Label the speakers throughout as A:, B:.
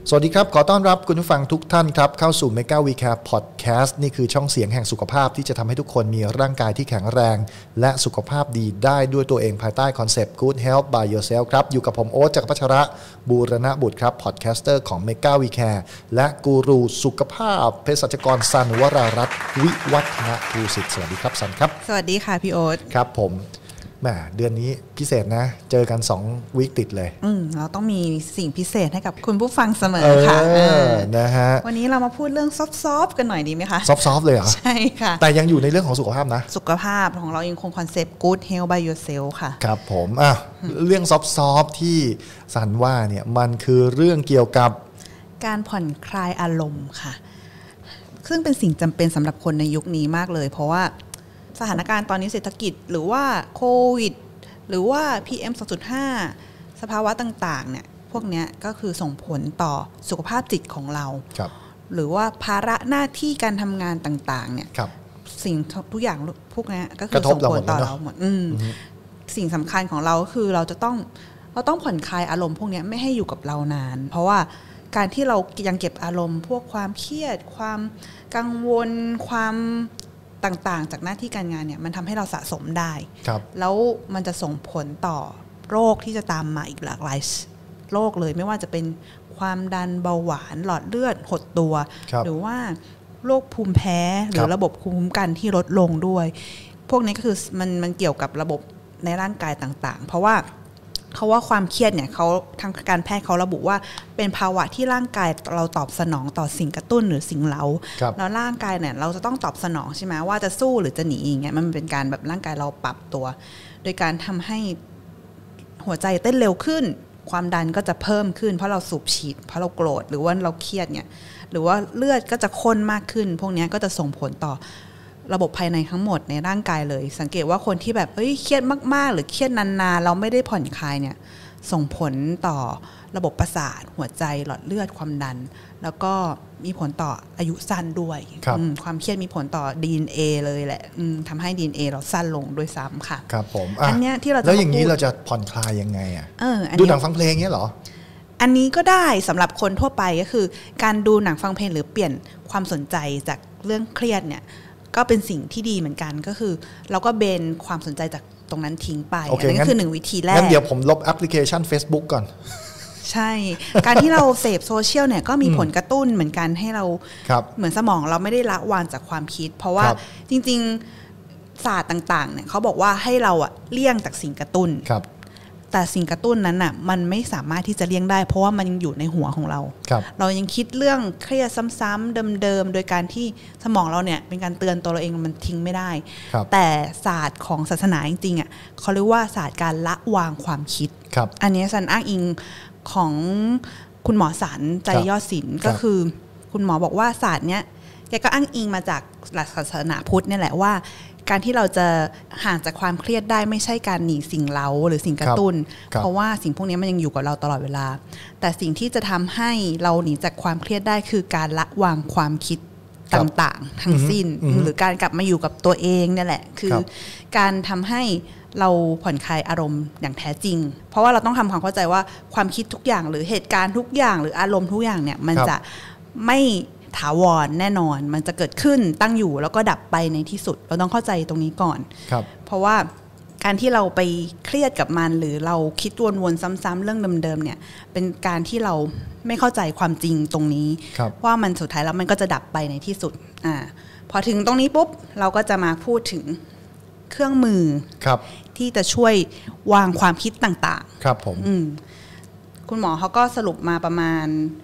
A: สวัสดีครับขอต้อนรับคุณผู้ฟังทุกท่านครับเข้าสู่ Mega We Care Podcast นี่คือช่องเสียงแห่งสุขภาพที่จะทำให้ทุกคนมีร่างกายที่แข็งแรงและสุขภาพดีได้ด้วยตัวเองภายใต้คอนเซปต์ Good Health by Yourself ครับอยู่กับผมโอ๊ต จักรพัชระบูรณบุตรครับพอดแคสเตอร์ของ Mega We Care และกูรูสุขภาพเภสัชกรสันวรารัตน์วิวัฒนภูสิทธิ์สวัสดีครับสันครับ
B: สวัสดีค่ะพี่โอ๊ต
A: ครับผมแหมเดือนนี้พิเศษนะเจอกัน2 วีคติดเลย
B: เราต้องมีสิ่งพิเศษให้กับคุณผู้ฟังเสมอค่ะ
A: นะฮะ
B: วันนี้เรามาพูดเรื่องซอฟๆกันหน่อยดีไหมคะ
A: ซอฟเลยเหรอ
B: ใช่ค่ะ
A: แต่ยังอยู่ในเรื่องของสุขภาพนะ
B: สุขภาพของเรายังคงคอนเซปต์ Good Health by Yourself ค่ะ
A: ครับผมเรื่องซอฟที่สันว่าเนี่ยมันคือเรื่องเกี่ยวกับ
B: การผ่อนคลายอารมณ์ค่ะซึ่งเป็นสิ่งจำเป็นสำหรับคนในยุคนี้มากเลยเพราะว่าสถานการณ์ตอนนี้เศรษฐกิจหรือว่าโควิดหรือว่า PM 2.5 สภาวะต่างๆเนี่ยพวกนี้ก็คือส่งผลต่อสุขภาพจิตของเราหรือว่าภาระหน้าที่การทำงานต่างๆเนี่ยสิ่งทุกอย่างพวกนี้ก็คือส่งผลต่อเราหมดสิ่งสำคัญของเราคือเราต้องผ่อนคลายอารมณ์พวกนี้ไม่ให้อยู่กับเรานานเพราะว่าการที่เรายังเก็บอารมณ์พวกความเครียดความกังวลความต่างๆจากหน้าที่การงานเนี่ยมันทำให้เราสะสมได้แล้วมันจะส่งผลต่อโรคที่จะตามมาอีกหลากหลายโรคเลยไม่ว่าจะเป็นความดันเบาหวานหลอดเลือดหดตัวหรือว่าโรคภูมิแพ้หรือระบบภูมิคุ้มกันที่ลดลงด้วยพวกนี้ก็คือมันเกี่ยวกับระบบในร่างกายต่างๆเพราะว่าความเครียดเนี่ยเขาทางการแพทย์เขาระบุว่าเป็นภาวะที่ร่างกายเราตอบสนองต่อสิ่งกระตุ้นหรือสิ่งเร้าแล้วร่างกายเนี่ยเราจะต้องตอบสนองใช่ไหมว่าจะสู้หรือจะหนีอย่างเงี้ยมันเป็นการแบบร่างกายเราปรับตัวโดยการทำให้หัวใจเต้นเร็วขึ้นความดันก็จะเพิ่มขึ้นเพราะเราสูบฉีดเพราะเราโกรธหรือว่าเราเครียดเนี่ยหรือว่าเลือดก็จะข้นมากขึ้นพวกนี้ก็จะส่งผลต่อระบบภายในทั้งหมดในร่างกายเลยสังเกตว่าคนที่แบบเครียดมากๆหรือเครียดนานๆเราไม่ได้ผ่อนคลายเนี่ยส่งผลต่อระบบประสาทหัวใจหลอดเลือดความดันแล้วก็มีผลต่ออายุสั้นด้วยความเครียดมีผลต่อ DNA เลยแหละทำให้ DNA เราสั้นลงด้วยซ้ำค่ะ
A: ครับผม
B: อันนี้ที่เราจะ
A: แล้วอย่างนี้เราจะผ่อนคลายยังไงดูหนังฟังเพลงเงี้ยเหรอ
B: อันนี้ก็ได้สำหรับคนทั่วไปก็คือการดูหนังฟังเพลงหรือเปลี่ยนความสนใจจากเรื่องเครียดเนี่ยก็เป็นสิ่งที่ดีเหมือนกันก็คือเราก็เบนความสนใจจากตรงนั้นทิ้งไปอันนี้คือ1 วิธีแรก
A: งั้นเดี๋ยวผมลบแอปพลิเคชัน Facebook ก่อน
B: ใช่การที่เราเสพโซเชียลเนี่ยก็มีผลกระตุ้นเหมือนกันให้เราเหมือนสมองเราไม่ได้ละวางจากความคิดเพราะว่าจริงๆศาสตร์ต่างๆเนี่ยเขาบอกว่าให้เราเลี่ยงจากสิ่งกระตุ้นแต่สิ่งกระตุ้นนั้นน่ะมันไม่สามารถที่จะเลี่ยงได้เพราะว่ามันยังอยู่ในหัวของเราเรายังคิดเรื่องเครียดซ้ำๆเดิมๆโดยการที่สมองเราเนี่ยเป็นการเตือนตัวเราเองมันทิ้งไม่ได้แต่ศาสตร์ของศาสนาจริงๆเขาเรียกว่าศาสตร์การละวางความคิดอันนี้สันอ้างอิงของคุณหมอสันใจยอดศิลป์ก็คือคุณหมอบอกว่าศาสตร์เนี้ยแกก็อ้างอิงมาจากหลักศาสนาพุทธนี่แหละว่าการที่เราจะห่างจากความเครียดได้ไม่ใช่การหนีสิ่งเร้าหรือสิ่งกระตุ้นเพราะว่าสิ่งพวกนี้มันยังอยู่กับเราตลอดเวลาแต่สิ่งที่จะทำให้เราหนีจากความเครียดได้คือการละวางความคิดต่างๆทั้งสิ้นหรือการกลับมาอยู่กับตัวเองนี่แหละคือการทำให้เราผ่อนคลายอารมณ์อย่างแท้จริงเพราะว่าเราต้องทำความเข้าใจว่าความคิดทุกอย่างหรือเหตุการณ์ทุกอย่างหรืออารมณ์ทุกอย่างเนี่ยมันจะไม่ถาวรแน่นอนมันจะเกิดขึ้นตั้งอยู่แล้วก็ดับไปในที่สุดเราต้องเข้าใจตรงนี้ก่อนเพราะว่าการที่เราไปเครียดกับมันหรือเราคิดวนๆซ้ำๆเรื่องเดิมๆเนี่ยเป็นการที่เราไม่เข้าใจความจริงตรงนี้ว่ามันสุดท้ายแล้วมันก็จะดับไปในที่สุดพอถึงตรงนี้ปุ๊บเราก็จะมาพูดถึงเครื่องมือที่จะช่วยวางความคิดต่างๆ
A: ครับผม
B: คุณหมอเขาก็สรุปมาประมาณ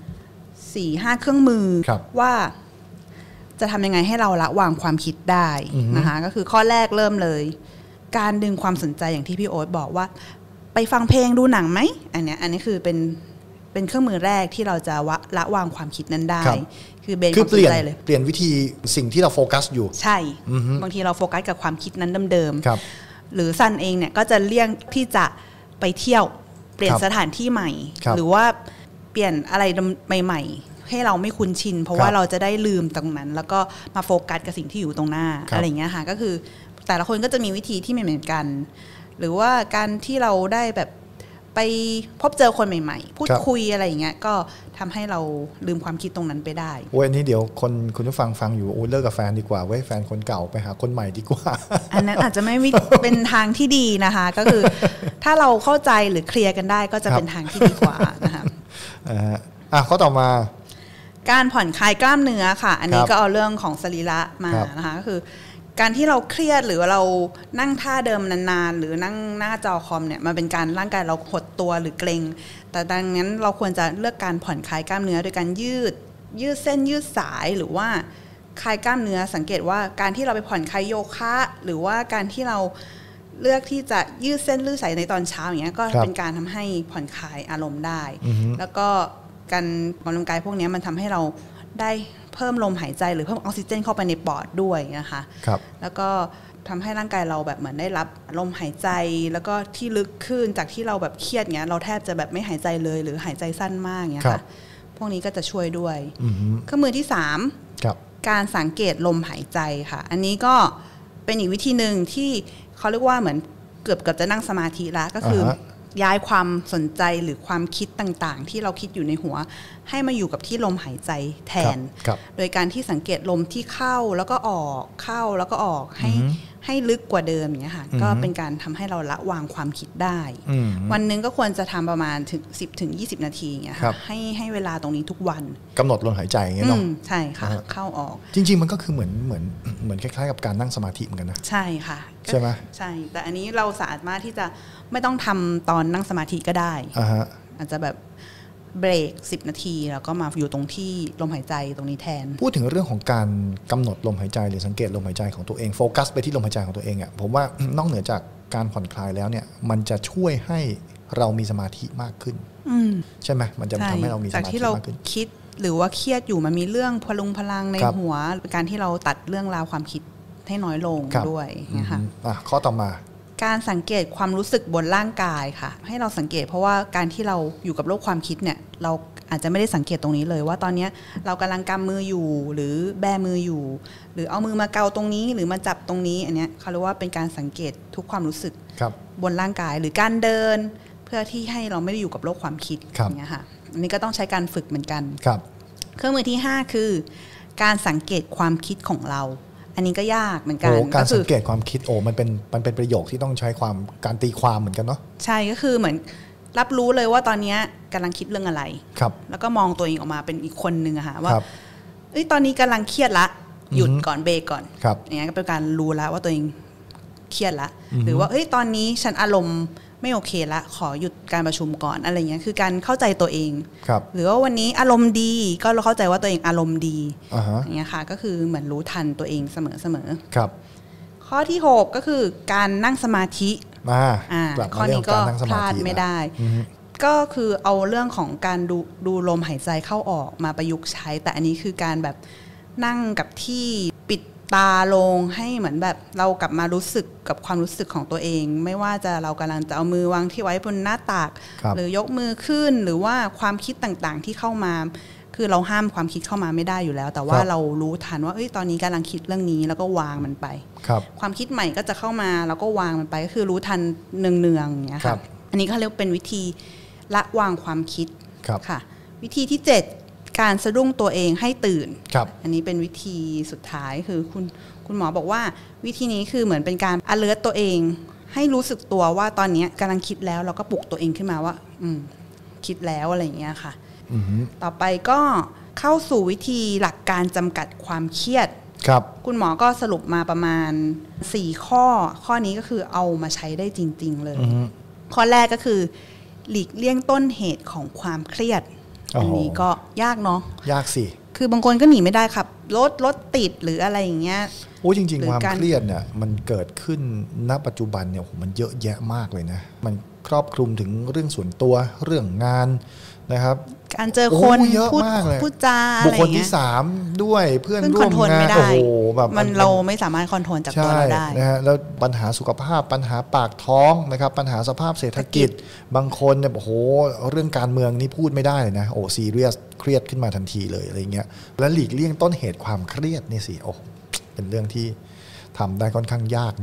B: 4-5 เครื่องมือว่าจะทำยังไงให้เราละวางความคิดได้นะคะก็คือข้อแรกเริ่มเลยการดึงความสนใจอย่างที่พี่โอ๊ตบอกว่าไปฟังเพลงดูหนังไหมอันนี้คือเป็นเครื่องมือแรกที่เราจะละวางความคิดนั้นได้คือเบนความสนใจเลย
A: เปลี่ยนวิธีสิ่งที่เราโฟกัสอยู่
B: ใช่บางทีเราโฟกัสกับความคิดนั้นเดิมๆหรือซันเองเนี่ยก็จะเลี่ยงที่จะไปเที่ยวเปลี่ยนสถานที่ใหม่หรือว่าเปลี่ยนอะไรใหม่ๆให้เราไม่คุ้นชินเพราะว่าเราจะได้ลืมตรงนั้นแล้วก็มาโฟกัสกับสิ่งที่อยู่ตรงหน้าอะไรอย่างเงี้ยค่ะก็คือแต่ละคนก็จะมีวิธีที่ไม่เหมือนกันหรือว่าการที่เราได้แบบไปพบเจอคนใหม่ๆพูดคุยอะไรอย่างเงี้ยก็ทำให้เราลืมความคิดตรงนั้นไปได้
A: โอ้ยอันนี้เดี๋ยวคุณผู้ฟังอยู่โอ้ยเลิกกับแฟนดีกว่าเว้ยแฟนคนเก่าไปหาคนใหม่ดีกว่า
B: อันนั้นอาจจะไม่เป็นทางที่ดีนะคะก็คือถ้าเราเข้าใจหรือเคลียร์กันได้ก็จะเป็นทางที่ดีกว่านะคะ
A: ข้อต่อมา
B: การผ่อนคลายกล้ามเนื้อค่ะอันนี้ก็เอาเรื่องของสรีระมานะคะก็คือการที่เราเครียดหรือเรานั่งท่าเดิมนานๆหรือนั่งหน้าจอคอมเนี่ยมันเป็นการร่างกายเราหดตัวหรือเกร็งแต่ดังนั้นเราควรจะเลือกการผ่อนคลายกล้ามเนื้อโดยการยืดเส้นยืดสายหรือว่าคลายกล้ามเนื้อสังเกตว่าการที่เราไปผ่อนคลายโยคะหรือว่าการที่เราเลือกที่จะยืดเส้นยืดสายในตอนเช้าอย่างเงี้ยก็เป็นการทำให้ผ่อนคลายอารมณ์ได้แล้วก็การออกกำลังกายพวกนี้มันทำให้เราได้เพิ่มลมหายใจหรือเพิ่มออกซิเจนเข้าไปในปอดด้วยนะคะแล้วก็ทำให้ร่างกายเราแบบเหมือนได้รับลมหายใจแล้วก็ที่ลึกขึ้นจากที่เราแบบเครียดเงี้ยเราแทบจะแบบไม่หายใจเลยหรือหายใจสั้นมากเงี้ยค่ะพวกนี้ก็จะช่วยด้วยเครื่องมือที่3การสังเกตลมหายใจค่ะอันนี้ก็เป็นอีกวิธีหนึ่งที่เขาเรียกว่าเหมือนเกือบจะนั่งสมาธิละก็คือย้ายความสนใจหรือความคิดต่างๆที่เราคิดอยู่ในหัวให้มาอยู่กับที่ลมหายใจแทนโดยการที่สังเกตลมที่เข้าแล้วก็ออกเข้าแล้วก็ออกให้ลึกกว่าเดิมอย่างเงี้ยค่ะก็เป็นการทำให้เราละวางความคิดได้วันนึงก็ควรจะทำประมาณถึง10-20 นาทีอย่างเงี้ยค่ะให้เวลาตรงนี้ทุกวัน
A: กำหนดลมหายใจอย่างเงี้ยเนาะ
B: ใช่ค่ะเข้าออก
A: จริงๆมันก็คือเหมือนคล้ายๆกับการนั่งสมาธิเหมือนกันนะ
B: ใช่ค่ะ
A: ใช่ไหม
B: ใช่แต่อันนี้เราสามารถที่จะไม่ต้องทำตอนนั่งสมาธิก็ได้อาจจะแบบเบรก10 นาทีแล้วก็มาอยู่ตรงที่ลมหายใจตรงนี้แทน
A: พูดถึงเรื่องของการกำหนดลมหายใจหรือสังเกตลมหายใจของตัวเองโฟกัสไปที่ลมหายใจของตัวเองอ่ะผมว่านอกเหนือจากการผ่อนคลายแล้วเนี่ยมันจะช่วยให้เรามีสมาธิมากขึ้นใช่ไหมมันจะทำให้เรามีสมาธิมากขึ้นจากที่เรา
B: คิดหรือว่าเครียดอยู่มันมีเรื่องพลังในหัวการที่เราตัดเรื่องราวความคิดให้น้อยลงด้วยนะคะ
A: ข้อต่อมา
B: การสังเกตความรู้สึกบนร่างกายค่ะให้เราสังเกตเพราะว่าการที่เราอยู่กับโลกความคิดเนี่ยเราอาจจะไม่ได้สังเกตตรงนี้เลยว่าตอนนี้เรากำลังกำมืออยู่หรือแบมืออยู่หรือเอามือมาเกาตรงนี้หรือมาจับตรงนี้อันเนี้ยเขาเรียกว่าเป็นการสังเกตทุกความรู้สึกบนร่างกายหรือการเดินเพื่อที่ให้เราไม่ได้อยู่กับโลกความคิดอย่างเงี้ยค่ะอันนี้ก็ต้องใช้การฝึกเหมือนกันเครื่องมือที่5คือการสังเกตความคิดของเราอันนี้ก็ยากเหมือนกัน
A: การสังเกตความคิดมันเป็นประโยคที่ต้องใช้การตีความเหมือนกันเนาะ
B: ใช่ก็คือเหมือนรับรู้เลยว่าตอนนี้กำลังคิดเรื่องอะไรแล้วก็มองตัวเองออกมาเป็นอีกคนนึงอะค่ะว่าตอนนี้กำลังเครียดละหยุดก่อนเบรกก่อนอย่างนี้ก็เป็นการรู้แล้วว่าตัวเองเครียดละหรือว่าตอนนี้ฉันอารมณ์ไม่โอเคละขอหยุดการประชุมก่อนอะไรเงี้ยคือการเข้าใจตัวเองหรือว่าวันนี้อารมณ์ดีก็เราเข้าใจว่าตัวเองอารมณ์ดีอย่างเงี้ยค่ะก็คือเหมือนรู้ทันตัวเองเสมอ
A: ครับ
B: ข้อที่6ก็คือการนั่งสมาธิข้อนี้ก็พลาดไม่ได้ก็คือเอาเรื่องของการดูลมหายใจเข้าออกมาประยุกต์ใช้แต่อันนี้คือการแบบนั่งกับที่ปิดตาลงให้เหมือนแบบเรากลับมารู้สึกกับความรู้สึกของตัวเองไม่ว่าจะเรากำลังจะเอามือวางที่ไว้บนหน้าตักหรือยกมือขึ้นหรือว่าความคิดต่างๆที่เข้ามาคือเราห้ามความคิดเข้ามาไม่ได้อยู่แล้วแต่ว่าเรารู้ทันว่าตอนนี้กำลังคิดเรื่องนี้แล้วก็วางมันไปความคิดใหม่ก็จะเข้ามาแล้วก็วางมันไปก็คือรู้ทันเนืองๆอย่างเงี้ยค่ะอันนี้เขาเรียกเป็นวิธีละวางความคิดค่ะวิธีที่7การสะดุ้งตัวเองให้ตื่นอันนี้เป็นวิธีสุดท้ายคือคุณหมอบอกว่าวิธีนี้คือเหมือนเป็นการ alert ตัวเองให้รู้สึกตัวว่าตอนนี้กำลังคิดแล้วเราก็ปลุกตัวเองขึ้นมาว่าคิดแล้วอะไรอย่างเงี้ยค่ะต่อไปก็เข้าสู่วิธีหลักการจำกัดความเครียดคุณหมอก็สรุปมาประมาณ4ข้อนี้ก็คือเอามาใช้ได้จริงๆเลยข้อแรกก็คือหลีกเลี่ยงต้นเหตุของความเครียดอันนี้ก็ยากเนาะ
A: ยากสิ
B: คือบางคนก็หนีไม่ได้ครับรถติดหรืออะไรอย่างเงี้ย
A: จริงๆความเครียดเนี่ยมันเกิดขึ้นณปัจจุบันเนี่ยมันเยอะแยะมากเลยนะมันครอบคลุมถึงเรื่องส่วนตัวเรื่องงานนะครับ
B: การเจอคนพูดจาอะไร
A: บุคคลที่3ด้วยเพื่อนร่วมงาน
B: แบบมันเราไม่สามารถคอนโทรลจากตัวเราได้
A: นะฮะแล้วปัญหาสุขภาพปัญหาปากท้องนะครับปัญหาสภาพเศรษฐกิจบางคนเนี่ยเรื่องการเมืองนี่พูดไม่ได้เลยนะซีเรียสเครียดขึ้นมาทันทีเลยอะไรเงี้ยแล้วหลีกเลี่ยงต้นเหตุความเครียดนี่สิเป็นเรื่องที่ทำได้ค่อนข้างยากนะ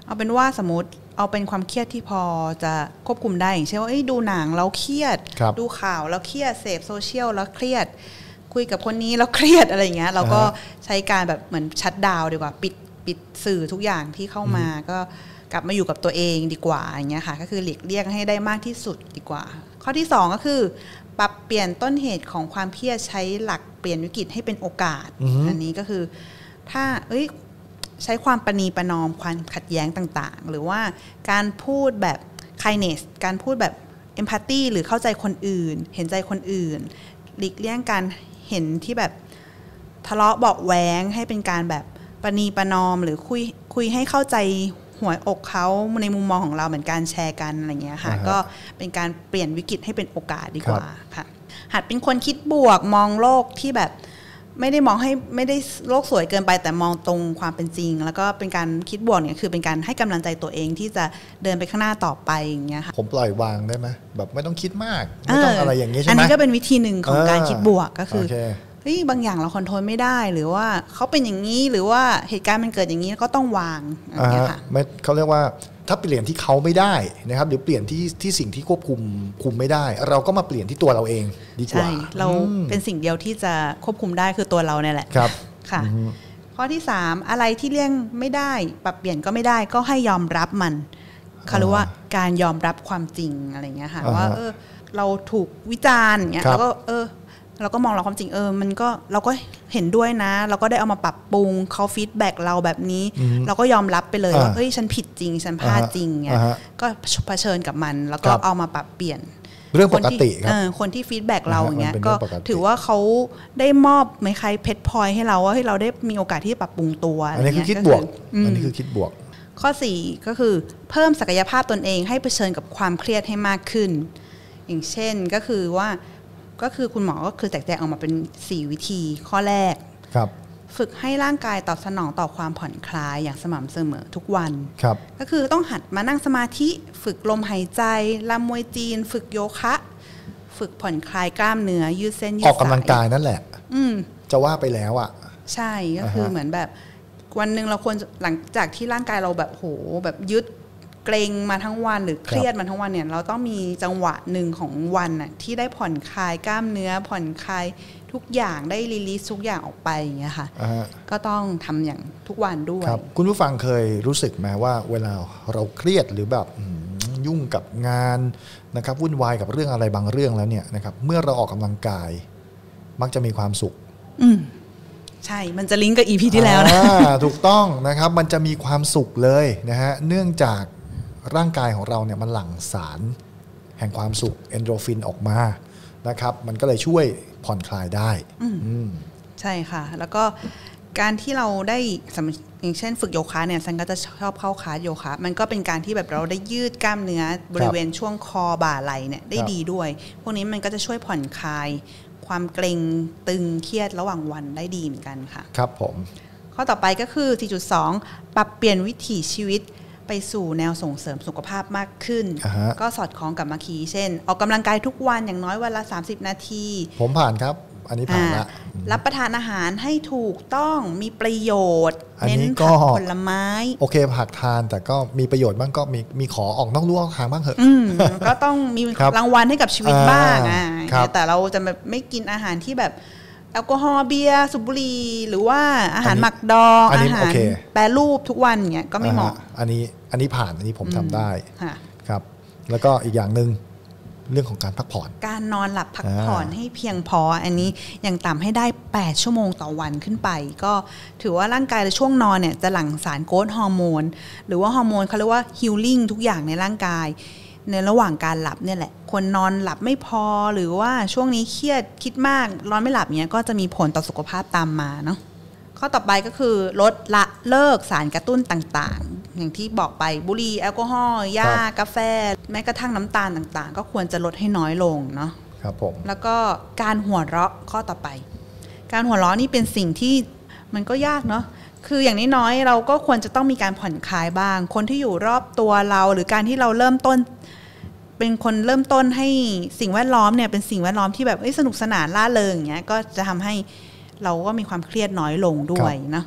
B: เอาเป็นว่าสมมติเอาเป็นความเครียดที่พอจะควบคุมได้อย่างเช่นว่าดูหนังแล้วเครียดดูข่าวแล้วเครียดเสพโซเชียลแล้วเครียดคุยกับคนนี้แล้วเครียดอะไรอย่างเงี้ยเราก็ใช้การแบบเหมือนชัตดาวน์ดีกว่าปิดสื่อทุกอย่างที่เข้ามาก็กลับมาอยู่กับตัวเองดีกว่าอย่างเงี้ยค่ะก็คือหลีกเลี่ยงให้ได้มากที่สุดดีกว่าข้อที่2ก็คือปรับเปลี่ยนต้นเหตุของความเครียดใช้หลักเปลี่ยนวิกฤตให้เป็นโอกาสอันนี้ก็คือถ้าใช้ความประนีประนอมความขัดแย้งต่างๆหรือว่าการพูดแบบ kindness การพูดแบบ empathy หรือเข้าใจคนอื่นเห็นใจคนอื่นหลีกเลี่ยงการเห็นที่แบบทะเลาะเบาะแว้งให้เป็นการแบบประนีประนอมหรือคุยให้เข้าใจหัวอกเขาในมุมมองของเราเหมือนการแชร์กันอะไรเงี้ยค่ะก็เป็นการเปลี่ยนวิกฤตให้เป็นโอกาสดีกว่าค่ะหัดเป็นคนคิดบวกมองโลกที่แบบไม่ได้มองให้ไม่ได้โลกสวยเกินไปแต่มองตรงความเป็นจริงแล้วก็เป็นการคิดบวกเนี่ยคือเป็นการให้กำลังใจตัวเองที่จะเดินไปข้างหน้าต่อไปอย่างเงี้ยค่ะ
A: ผมปล่อยวางได้ไหมแบบไม่ต้องคิดมากไม่ต้องอะไรอย่างนี้ใช่ไหม
B: อันนี้ก็เป็นวิธีหนึ่งของการคิดบวกก็คือบางอย่างเราคอนโทรลไม่ได้หรือว่าเขาเป็นอย่างนี้หรือว่าเหตุการณ์มันเกิดอย่างนี้ก็ต้องวางอย่างเงี้ยค่ะ
A: เขาเรียกว่าถ้าเปลี่ยนที่เขาไม่ได้นะครับหรือเปลี่ยนที่สิ่งที่ควบคุมไม่ได้เราก็มาเปลี่ยนที่ตัวเราเองดีกว่า
B: ใช่เราเป็นสิ่งเดียวที่จะควบคุมได้คือตัวเราเนี่ยแหละ
A: ครับ
B: ค่ะข้อที่3อะไรที่เลี่ยงไม่ได้ปรับเปลี่ยนก็ไม่ได้ก็ให้ยอมรับมันเขาเรียกว่าการยอมรับความจริงอะไรเงี้ยค่ะว่าเราถูกวิจารณ์เงี้ยแล้วก็เราก็มองเราความจริงมันก็เราก็เห็นด้วยนะเราก็ได้เอามาปรับปรุงเขาฟีดแบ็กเราแบบนี้เราก็ยอมรับไปเลยว่าฉันผิดจริงฉันพลาดจริงเนี่ยก็เผชิญกับมันแล้วก็เอามาปรับเปลี่ยน
A: เรื่องปกติครับ
B: คนที่ฟีดแบ็กเราอย่างเงี้ยก็ถือว่าเขาได้มอบไม่ใครเพชรพลอยให้เราว่าให้เราได้มีโอกาสที่ปรับปรุงตัว
A: อันนี้คือคิดบวกอันนี้คือคิดบวก
B: ข้อ4ก็คือเพิ่มศักยภาพตนเองให้เผชิญกับความเครียดให้มากขึ้นอย่างเช่นก็คือคุณหมอก็คือแจกแจงออกมาเป็น4วิธีข้อแรกฝึกให้ร่างกายตอบสนองต่อความผ่อนคลายอย่างสม่ำเสมอทุกวันก็คือต้องหัดมานั่งสมาธิฝึกลมหายใจรำมวยจีนฝึกโยคะฝึกผ่อนคลายกล้ามเนื้อยืดเส้นยืดสาย
A: ออกกำลังกายนั่นแหละจะว่าไปแล้วอ่ะ
B: ใช่ก็คือเหมือนแบบวันนึงเราควรหลังจากที่ร่างกายเราแบบโหแบบยึดเกรงมาทั้งวันหรือเครียดมาทั้งวันเนี่ยเราต้องมีจังหวะหนึ่งของวันน่ะที่ได้ผ่อนคลายกล้ามเนื้อผ่อนคลายทุกอย่างได้รีลีสทุกอย่างออกไปอย่างเงี้ยค่ะก็ต้องทำอย่างทุกวันด้วย
A: คุณผู้ฟังเคยรู้สึกไหมว่าเวลาเราเครียดหรือแบบยุ่งกับงานนะครับวุ่นวายกับเรื่องอะไรบางเรื่องแล้วเนี่ยนะครับเมื่อเราออกกำลังกายมักจะมีความสุข
B: ใช่มันจะลิงก์กับ EP ที่แล้วนะ
A: ถูกต้องนะครับมันจะมีความสุขเลยนะฮะเนื่องจากร่างกายของเราเนี่ยมันหลั่งสารแห่งความสุขเอนโดรฟินออกมานะครับมันก็เลยช่วยผ่อนคลายได้
B: ใช่ค่ะแล้วก็การที่เราได้อย่างเช่นฝึกโยคะเนี่ยฉันก็จะชอบเข้าคลาสโยคะมันก็เป็นการที่แบบเราได้ยืดกล้ามเนื้อบริเวณช่วงคอบ่าไหล่เนี่ยได้ดีด้วยพวกนี้มันก็จะช่วยผ่อนคลายความเกร็งตึงเครียดระหว่างวันได้ดีเหมือนกันค่ะ
A: ครับผม
B: ข้อต่อไปก็คือ 4.2 ปรับเปลี่ยนวิถีชีวิตไปสู่แนวส่งเสริมสุขภาพมากขึ้นก็สอดคล้องกับเมื่อกี้เช่นออกกำลังกายทุกวันอย่างน้อยวันละ30นาที
A: ผมผ่านครับอันนี้ผ่านละ
B: รับประทานอาหารให้ถูกต้องมีประโยชน์เน้นผักผลไม้
A: โอเคผักทานแต่ก็มีประโยชน์บ้างก็มีขอออกนอกลู่นอกทางบ้างเหอะ
B: ก็ต้องมีรางวัลให้กับชีวิตบ้างแต่เราจะแบบไม่กินอาหารที่แบบแอลกอฮอล์เบียร์สูบบุหรี่หรือว่าอาหารหมักดองอาหารแปรรูปทุกวันเงี้ยก็ไม่เหมาะ
A: อันนี้ผ่านอันนี้ผมทำได้ครับแล้วก็อีกอย่างนึงเรื่องของการพักผ่อน
B: การนอนหลับพักผ่อนให้เพียงพออันนี้อย่างต่ำให้ได้8ชั่วโมงต่อวันขึ้นไปก็ถือว่าร่างกายในช่วงนอนเนี่ยจะหลั่งสารโกรทฮอร์โมนหรือว่าฮอร์โมนเขาเรียกว่าฮีลลิ่งทุกอย่างในร่างกายในระหว่างการหลับเนี่ยแหละคนนอนหลับไม่พอหรือว่าช่วงนี้เครียดคิดมากนอนไม่หลับเนี้ยก็จะมีผลต่อสุขภาพตามมาเนาะข้อต่อไปก็คือลดละเลิกสารกระตุ้นต่างๆอย่างที่บอกไปบุหรี่แอลกอฮอล์ยากาแฟแม้กระทั่งน้ำตาลต่างๆก็ควรจะลดให้น้อยลงเนาะ
A: ครับผม
B: แล้วก็การหัวเราะข้อต่อไปการหัวเราะนี่เป็นสิ่งที่มันก็ยากเนาะคืออย่างน้อยๆเราก็ควรจะต้องมีการผ่อนคลายบ้างคนที่อยู่รอบตัวเราหรือการที่เราเริ่มต้นเป็นคนเริ่มต้นให้สิ่งแวดล้อมเนี่ยเป็นสิ่งแวดล้อมที่แบบสนุกสนานร่าเริงอย่างเงี้ยก็จะทำให้เราก็มีความเครียดน้อยลงด้วยนะ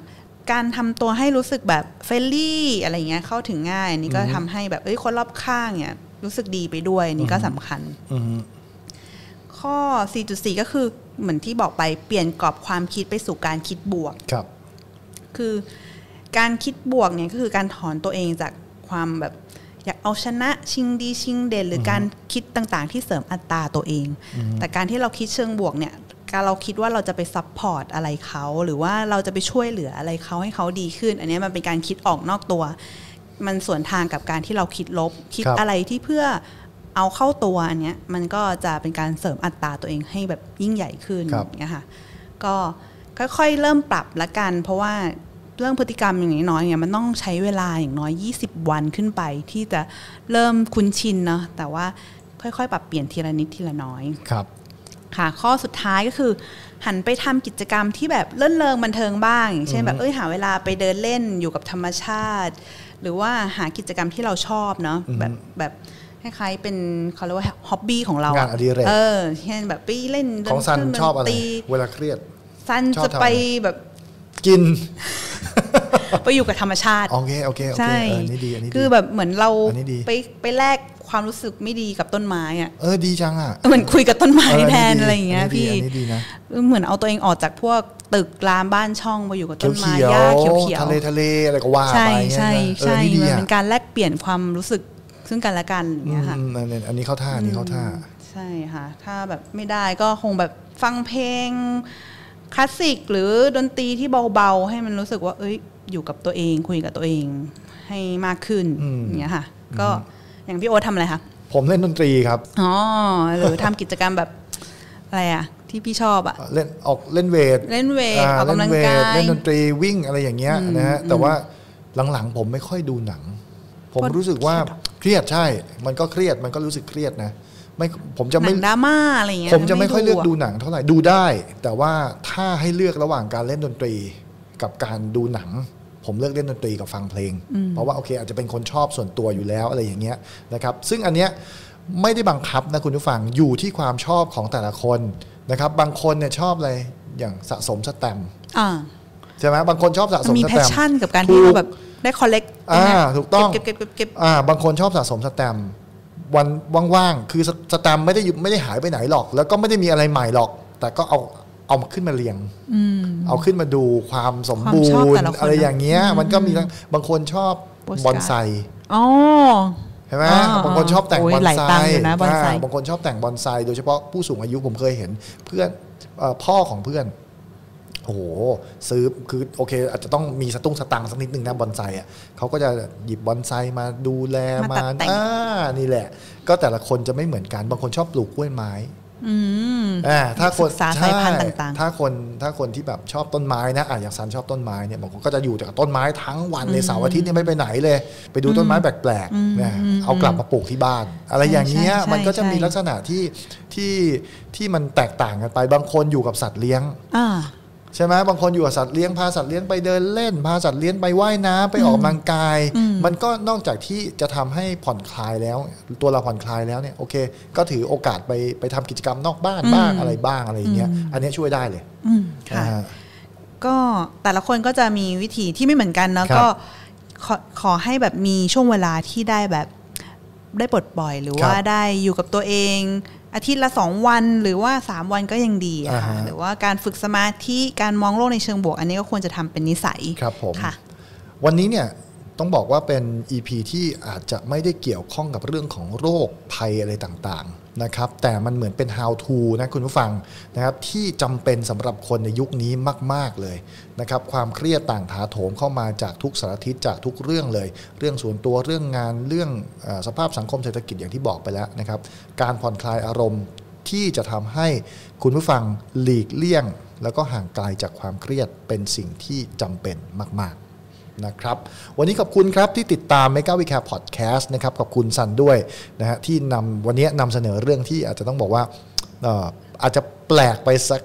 B: การทำตัวให้รู้สึกแบบเฟรนลี่อะไรเงี้ยเข้าถึงง่ายอันนี้ก็ทำให้แบบคนรอบข้างเนี่ยรู้สึกดีไปด้วยนี่ก็สำคัญข้อ 4.4 ก็คือเหมือนที่บอกไปเปลี่ยนกรอบความคิดไปสู่การคิดบวก
A: ครับ
B: คือการคิดบวกเนี่ยก็คือการถอนตัวเองจากความแบบอยากเอาชนะชิงดีชิงเด่นหรือการคิดต่างๆที่เสริมอัตราตัวเองแต่การที่เราคิดเชิงบวกเนี่ยการเราคิดว่าเราจะไปซัพพอร์ตอะไรเขาหรือว่าเราจะไปช่วยเหลืออะไรเขาให้เขาดีขึ้นอันนี้มันเป็นการคิดออกนอกตัวมันสวนทางกับการที่เราคิดลบคิดอะไรที่เพื่อเอาเข้าตัวอันเนี้ยมันก็จะเป็นการเสริมอัตราตัวเองให้แบบยิ่งใหญ่ขึ้นอย่างเงี้ยค่ะก็ค่อยๆเริ่มปรับละกันเพราะว่าเรื่องพฤติกรรมอย่างน้อยเนี่ยมันต้องใช้เวลาอย่างน้อย20วันขึ้นไปที่จะเริ่มคุ้นชินเนาะแต่ว่าค่อยๆปรับเปลี่ยนทีละนิดทีละน้อย
A: ครับ
B: ค่ะข้อสุดท้ายก็คือหันไปทำกิจกรรมที่แบบเลื่อนเริงบันเทิงบ้างอย่างเช่นแบบหาเวลาไปเดินเล่นอยู่กับธรรมชาติหรือว่าหากิจกรรมที่เราชอบเนาะแบบคล้ายๆเป็นเขาเรียกว่าฮ็อบบี้ของเรา
A: งานอดิเรก
B: เช่นแบบไปเล่น
A: ของซันชอบอะไรเวลาเครียด
B: ซันจะไปแบบ
A: กิน
B: ไปอยู่กับธรรมชาติ
A: โอเคใช่นี่ดีอันนี้
B: คือแบบเหมือนเราไปแลกความรู้สึกไม่ดีกับต้นไม้อ่ะ
A: ดีจังอ่ะ
B: เหมือนคุยกับต้นไม้แทนอะไรอย่างเงี้ยพี่เหมือนเอาตัวเองออกจากพวกตึกรามบ้านช่องมาอยู่กับต้นไม้หญ้าเขียว
A: ทะเลอะไรก็ว่าไป
B: ใช่มันเป็นการแลกเปลี่ยนความรู้สึกซึ่งกันและกันอย่างเงี้ยค่ะ
A: อันนี้เข้าท่า
B: ใช่ค่ะถ้าแบบไม่ได้ก็คงแบบฟังเพลงคลาสสิกหรือดนตรีที่เบาๆให้มันรู้สึกว่าอยู่กับตัวเองคุยกับตัวเองให้มากขึ้นอย่างเงี้ยค่ะก็อย่างพี่โอ๊ตทำอะไรคะ
A: ผมเล่นดนตรีครับ
B: หรือทำกิจกรรมแบบอะไรอะที่พี่ชอบอะ
A: เล่นเวท
B: ออกกำลังกาย
A: เล่นดนตรีวิ่งอะไรอย่างเงี้ยนะฮะแต่ว่าหลังๆผมไม่ค่อยดูหนังผมรู้สึกว่าเครียดใช่มันก็เครียดมันก็รู้สึกเครียดนะผมจะไม่
B: ดราม่าอะไรอย่างเงี้ย
A: ผมจะไม่ค่อยเลือกดูหนังเท่าไหร่ดูได้แต่ว่าถ้าให้เลือกระหว่างการเล่นดนตรีกับการดูหนังผมเลือกเล่นดนตรีกับฟังเพลงเพราะว่าโอเคอาจจะเป็นคนชอบส่วนตัวอยู่แล้วอะไรอย่างเงี้ยนะครับซึ่งอันเนี้ยไม่ได้บังคับนะคุณผู้ฟังอยู่ที่ความชอบของแต่ละคนนะครับบางคนเนี่ยชอบอะไรอย่างสะสมสแตมป์ใช่ไหมบางคนชอบสะสมสแตมป์มีแพช
B: ชั่นกับการที่เราแบบได้คอลเลกต์
A: ถูกต้องเก็บบางคนชอบสะสมสแตมป์วันว่างๆคือสแตมป์ไม่ได้หายไปไหนหรอกแล้วก็ไม่ได้มีอะไรใหม่หรอกแต่ก็เอาขึ้นมาเรียงเอาขึ้นมาดูความสมบูรณ์อะไรอย่างเงี้ยมันก็มีทั้งบางคนชอบบอนไซใช่ไหมบางคนชอบแต่งบอนไซบางคนชอบแต่งบอนไซโดยเฉพาะผู้สูงอายุผมเคยเห็นเพื่อนพ่อของเพื่อนโอ้โหซื้อคือโอเคอาจจะต้องมีสตุ้งสตังสักนิดนึงนะบอนไซอ่ะเขาก็จะหยิบบอนไซมาดูแลมานี่แหละก็แต่ละคนจะไม่เหมือนกันบางคนชอบปลูกกล้วยไม้ถ้าคน
B: สายพันธุ์ต่าง
A: ๆถ้าคนที่แบบชอบต้นไม้นะอย่างซันชอบต้นไม้เนี่ยบางคนก็จะอยู่กับต้นไม้ทั้งวันในเสาร์อาทิตย์เนี่ยไม่ไปไหนเลยไปดูต้นไม้แปลกๆนะเอากลับมาปลูกที่บ้านอะไรอย่างเงี้ยมันก็จะมีลักษณะที่มันแตกต่างกันไปบางคนอยู่กับสัตว์เลี้ยงใช่ไหมบางคนอยู่กับสัตว์เลี้ยงพาสัตว์เลี้ยงไปเดินเล่นพาสัตว์เลี้ยงไปว่ายน้ำไปออกกำลังกายมันก็นอกจากที่จะทำให้ผ่อนคลายแล้วตัวเราผ่อนคลายแล้วเนี่ยโอเคก็ถือโอกาสไปทำกิจกรรมนอกบ้านบ้างอะไรบ้างอะไรอย่างเงี้ยอันนี้ช่วยได้เลย
B: ค่ะก็แต่ละคนก็จะมีวิธีที่ไม่เหมือนกันเนาะก็ขอให้แบบมีช่วงเวลาที่ได้แบบได้ปลดปล่อยหรือว่าได้อยู่กับตัวเองอาทิตย์ละ2วันหรือว่า3วันก็ยังดีค่ะหรือว่าการฝึกสมาธิการมองโลกในเชิงบวกอันนี้ก็ควรจะทำเป็นนิสัย
A: ครับผมวันนี้เนี่ยต้องบอกว่าเป็น EP ที่อาจจะไม่ได้เกี่ยวข้องกับเรื่องของโรคภัยอะไรต่างๆนะครับแต่มันเหมือนเป็น how to นะคุณผู้ฟังนะครับที่จำเป็นสำหรับคนในยุคนี้มากๆเลยนะครับความเครียดต่างถาโถมเข้ามาจากทุกสารทิศจากทุกเรื่องเลยเรื่องส่วนตัวเรื่องงานเรื่องสภาพสังคมเศรษฐกิจอย่างที่บอกไปแล้วนะครับการผ่อนคลายอารมณ์ที่จะทำให้คุณผู้ฟังหลีกเลี่ยงแล้วก็ห่างไกลจากความเครียดเป็นสิ่งที่จำเป็นมากๆนะครับวันนี้ขอบคุณครับที่ติดตาม Mega We Care Podcast นะครับขอบคุณซันด้วยนะฮะที่วันนี้นำเสนอเรื่องที่อาจจะต้องบอกว่าอาจจะแปลกไปสั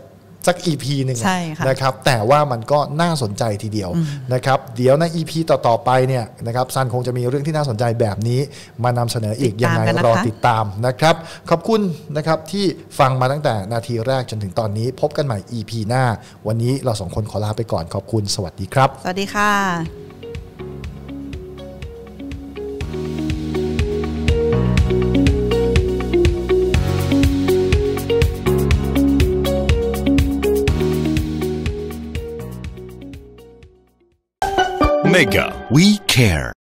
A: สัก EP หนึ่งนะครับแต่ว่ามันก็น่าสนใจทีเดียวนะครับเดี๋ยวใน EP ต่อๆไปเนี่ยนะครับซันคงจะมีเรื่องที่น่าสนใจแบบนี้มานำเสนออีกยังไงรอติดตามนะครับขอบคุณนะครับที่ฟังมาตั้งแต่นาทีแรกจนถึงตอนนี้พบกันใหม่ EP หน้าวันนี้เรา2คนขอลาไปก่อนขอบคุณสวัสดีครับ
B: สวัสดีค่ะ
C: Mega We Care